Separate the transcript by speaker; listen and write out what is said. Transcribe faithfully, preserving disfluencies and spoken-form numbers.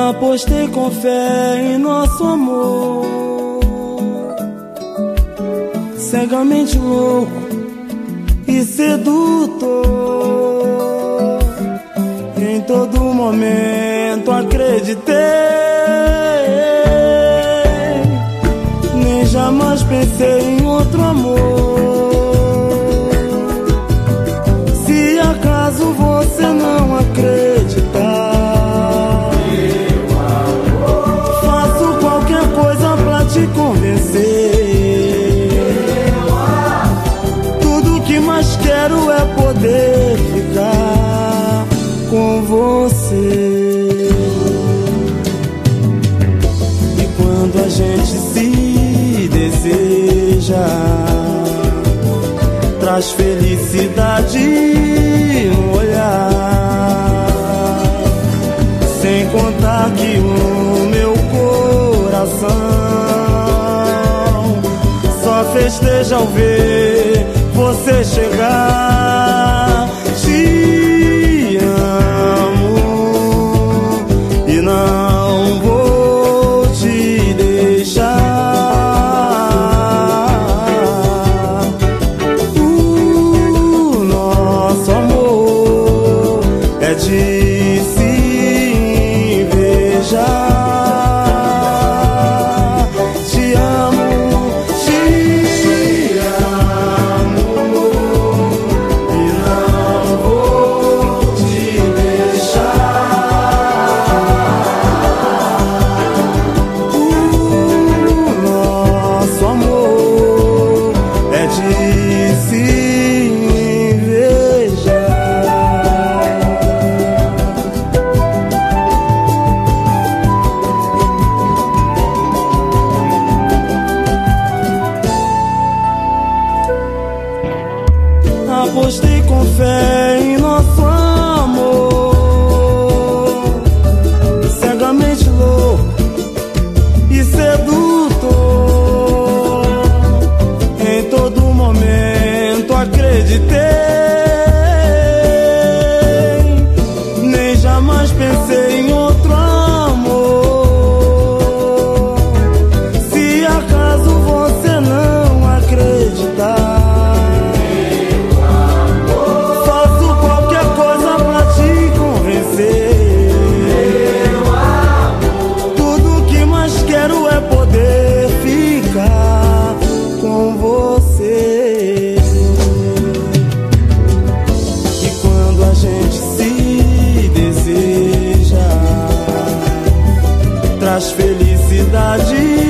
Speaker 1: Apostei com fé em nosso amor, cegamente louco e sedutor. Em todo momento acreditei, nem jamais pensei em outro amor. Se acaso você não acreditar, te convencer. Tudo que mais quero é poder ficar com você. E quando a gente se deseja, traz felicidade no olhar. Sem contar que o meu coração festeja ao ver você chegar. Te amo e não vou te deixar. O nosso amor é de se invejar. Apostei com fé em nosso amor, cegamente louco e sedutor. Em todo momento acreditei, nem jamais pensei em outro amor. Se acaso você não acreditar, com você. E quando a gente se deseja, traz felicidade